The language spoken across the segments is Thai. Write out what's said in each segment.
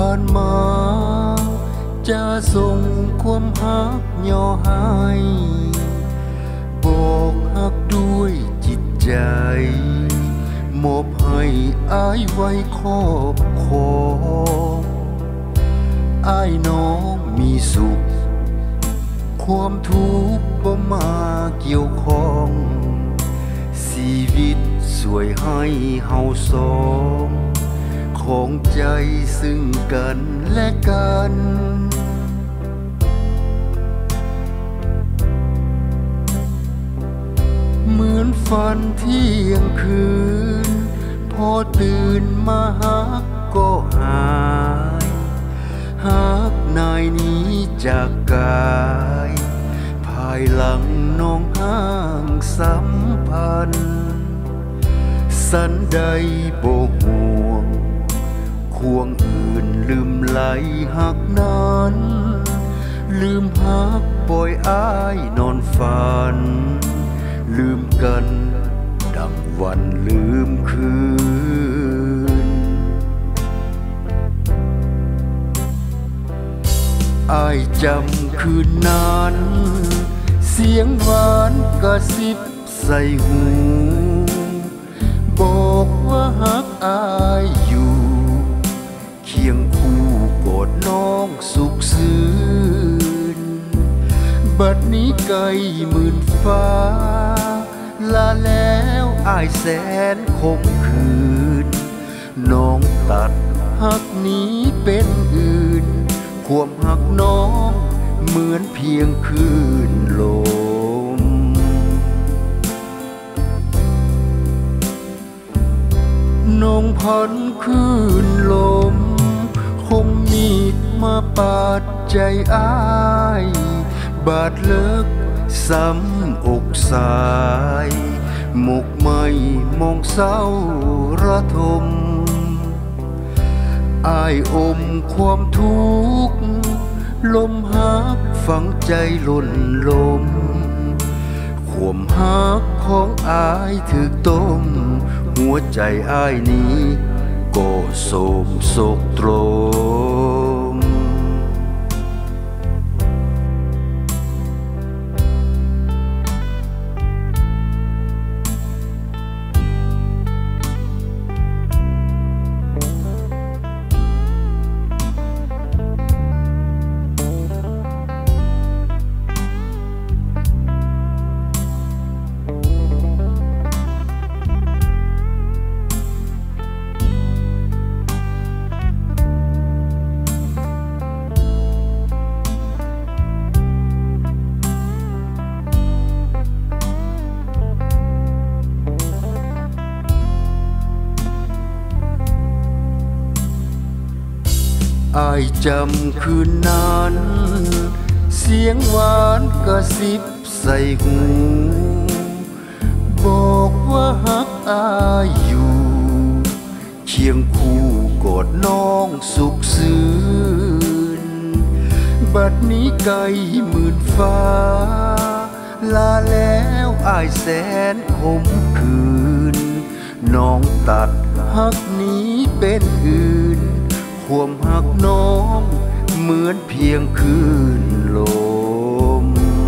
านมาจะส่งความฮักย่อให้บอกฮักด้วยจิตใจมอบให้อ้ายไว้ครอบครองอ้ายน้องมีสุขความทุกข์บ่มาเกี่ยวข้องชีวิตสวยให้เฮาสองของใจซึ่งกันและกันเหมือนฝันเที่ยงคืนพอตื่นมาฮักก็หายฮักนายนี้จากกายภายหลังน้องห่างสัมพันธ์สันใดบ่ห่วงควงอื่นลืมไหลหักนั้นลืมหักปล่อยอ้ายนอนฝันลืมกันดังวันลืมคืนอ้ายจำคืนนั้นเสียงหวานกระซิบใส่หูบอกว่าฮักอ้ายอยู่เคียงคู่กอดน้องสุขซื่นบัดนี้ไกลหมื่นฟ้าลาแล้วอ้ายแสนคมคืนน้องตัดฮักนี้เป็นอื่นความฮักน้องเหมือนเพียงคืนลมน้องพันคืนลมคมมีดมาปาดใจอ้ายบาดเลิกซ้ำอกสายหมกไม่มองเศร้าระทมอ้ายอมความทุกข์ลมหักฝังใจล่นลมความหักของอ้ายถึกต้มหัวใจอ้ายนี้ก็โศกโศกตรมอ้ายจำคืนนั้นเสียงหวานกระซิบใส่หูบอกว่าฮักอ้ายอยู่เคียงคู่กอดน้องสุขซื่นบัดนี้ไกลหมื่นฟ้าลาแล้วอ้ายแสนคมคืนน้องตัดฮักนี้เป็นอื่นความหักน้องเหมือนเพียงคืนลม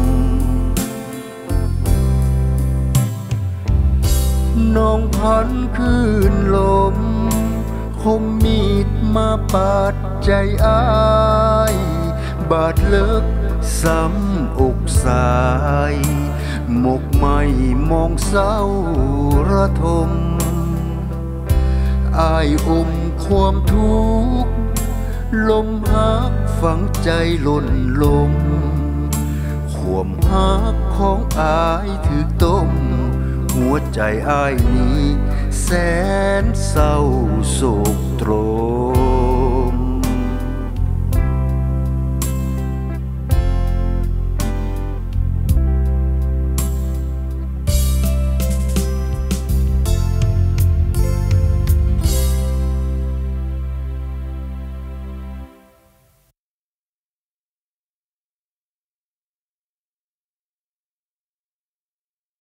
น้องพันคืนลมคมมีดมาปาดใจอ้ายบาดเลิกซ้ำอกสายหมกไม่มองเศร้าระทมอ้ายอมความทุกข์ลมหักฝังใจล่นลมความหักของอ้ายถึกต้มหัวใจอ้ายนี้แสนเศร้าโศกตรม